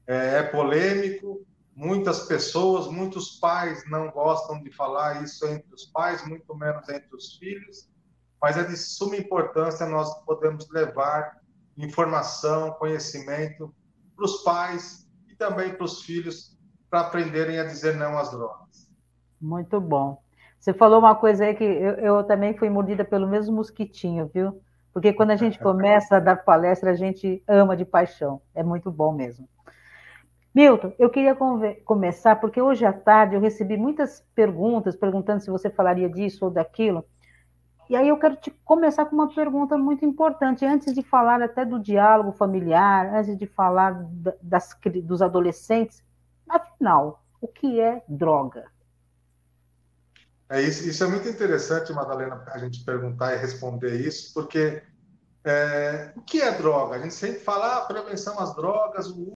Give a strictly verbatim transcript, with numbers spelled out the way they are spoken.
é, é polêmico, muitas pessoas, muitos pais não gostam de falar isso entre os pais, muito menos entre os filhos, mas é de suma importância nós podemos levar informação, conhecimento para os pais e também para os filhos para aprenderem a dizer não às drogas. Muito bom. Você falou uma coisa aí que eu, eu também fui mordida pelo mesmo mosquitinho, viu? Porque quando a gente começa a dar palestra, a gente ama de paixão. É muito bom mesmo. Milton, eu queria começar, porque hoje à tarde eu recebi muitas perguntas, perguntando se você falaria disso ou daquilo. E aí eu quero te começar com uma pergunta muito importante, antes de falar até do diálogo familiar, antes de falar das, dos adolescentes. Afinal, o que é droga? É isso, isso é muito interessante, Madalena, a gente perguntar e responder isso, porque é, o que é droga? A gente sempre fala ah, prevenção às drogas, o